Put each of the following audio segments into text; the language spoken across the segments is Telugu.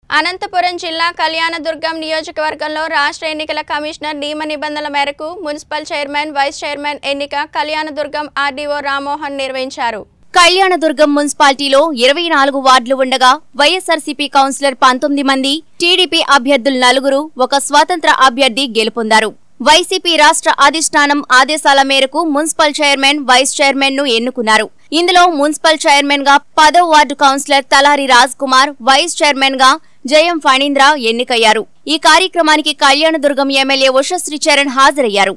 అనంతపురం జిల్లా కళ్యాణదుర్గం నియోజకవర్గంలో రాష్ట్ర ఎన్నికల కమిషనర్ నియమ నిబంధనల మేరకు మున్సిపల్ చైర్మన్, వైస్ చైర్మన్ ఎన్నిక కళ్యాణదుర్గం ఆర్డీఓ రామ్మోహన్ నిర్వహించారు. కళ్యాణదుర్గం మున్సిపాలిటీలో 24 వార్డులు ఉండగా వైఎస్ఆర్సీపీ కౌన్సిలర్ 19 మంది, టీడీపీ అభ్యర్థులు 4, ఒక స్వతంత్ర అభ్యర్థి గెలుపొందారు. వైసీపీ రాష్ట్ర అధిష్టానం ఆదేశాల మేరకు మున్సిపల్ చైర్మన్, వైస్ చైర్మన్ ను ఎన్నుకున్నారు. ఇందులో మున్సిపల్ చైర్మన్ గా 10వ ward councillor Talari Raj Kumar, vice chairman గా జయం ఫణీంద్ర ఎన్నికయ్యారు. ఈ కార్యక్రమానికి కళ్యాణదుర్గం ఎమ్మెల్యే ఉషశ్రీ చరణ్ హాజరయ్యారు.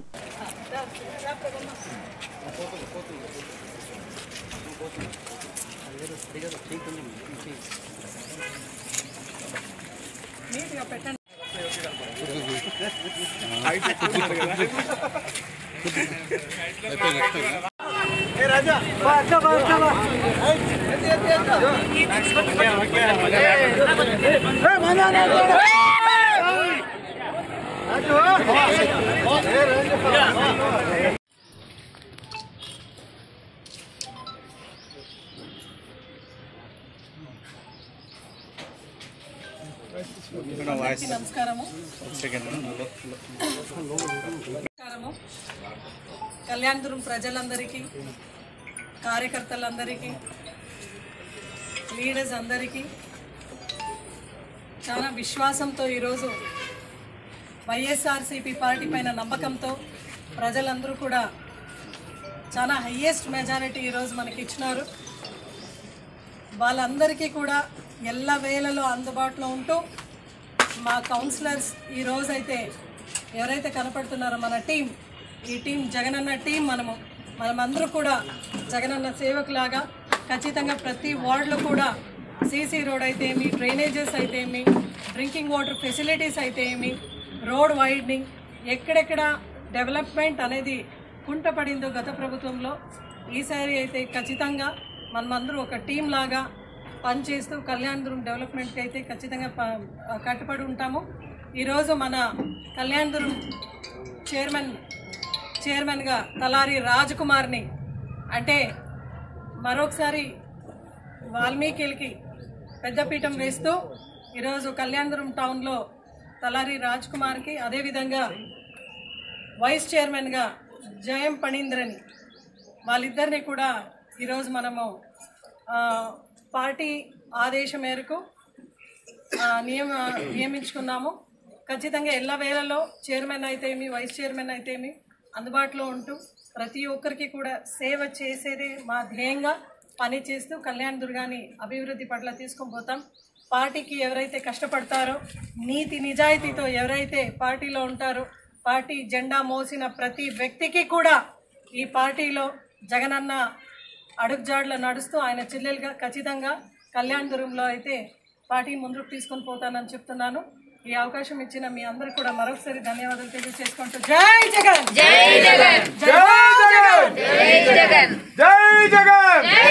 నమస్కారము. కళ్యాణదుర్గం ప్రజలందరికీ, కార్యకర్తలందరికీ, లీడర్స్ అందరికీ చాలా విశ్వాసంతో ఈరోజు వైఎస్ఆర్సీపీ పార్టీ పైన నమ్మకంతో ప్రజలందరూ కూడా చాలా హయ్యెస్ట్ మెజారిటీ ఈరోజు మనకి ఇచ్చినారు. వాళ్ళందరికీ కూడా ఎల్లవేళలో అందుబాటులో ఉంటూ మా కౌన్సిలర్స్ ఈరోజైతే ఎవరైతే కనపడుతున్నారో మన టీం, ఈ టీం జగనన్న టీం, మనమందరూ కూడా జగనన్న సేవకులాగా ఖచ్చితంగా ప్రతి వార్డులో కూడా సీసీ రోడ్ అయితే ఏమి, డ్రైనేజెస్ అయితే ఏమి, డ్రింకింగ్ వాటర్ ఫెసిలిటీస్ అయితే ఏమి, రోడ్ వైడనింగ్, ఎక్కడెక్కడ డెవలప్మెంట్ అనేది కుంటపడిందో గత ప్రభుత్వంలో, ఈసారి అయితే ఖచ్చితంగా మనమందరూ ఒక టీం లాగా పనిచేస్తూ కళ్యాణదుర్గం డెవలప్మెంట్కి అయితే ఖచ్చితంగా కట్టుబడి ఉంటాము. ఈరోజు మన కళ్యాణదుర్గం చైర్మన్గా తలారి రాజ్ కుమార్ని, అంటే మరొకసారి వాల్మీకిలకి పెద్దపీఠం వేస్తూ ఈరోజు కళ్యాణదుర్గం టౌన్లో తలారి రాజ్ కుమార్కి, అదేవిధంగా వైస్ చైర్మన్గా జయం ఫణీంద్రని, వాళ్ళిద్దరిని కూడా ఈరోజు మనము పార్టీ ఆదేశం మేరకు నియమించుకున్నాము. ఖచ్చితంగా ఎల్లవేళలో చైర్మన్ అయితేమి, వైస్ చైర్మన్ అయితేమి అందుబాటులో ఉంటూ ప్రతి ఒక్కరికి కూడా సేవ చేసేదే మా ధ్యేయంగా పనిచేస్తూ కళ్యాణదుర్గాన్ని అభివృద్ధి పట్ల తీసుకొని పోతాం. పార్టీకి ఎవరైతే కష్టపడతారో, నీతి నిజాయితీతో ఎవరైతే పార్టీలో ఉంటారో, పార్టీ జెండా మోసిన ప్రతి వ్యక్తికి కూడా ఈ పార్టీలో జగనన్న అడుగుజాడలో నడుస్తూ ఆయన చెల్లెలుగా ఖచ్చితంగా కళ్యాణదుర్గంలో అయితే పార్టీ ముందుకు తీసుకొని పోతానని చెప్తున్నాను. ఈ అవకాశం ఇచ్చిన మీ అందరికీ కూడా మరొకసారి ధన్యవాదాలు తెలియజేసుకుంటూ జై జగన్, జై జగన్, జై జగన్, జై జగన్, జై జగన్.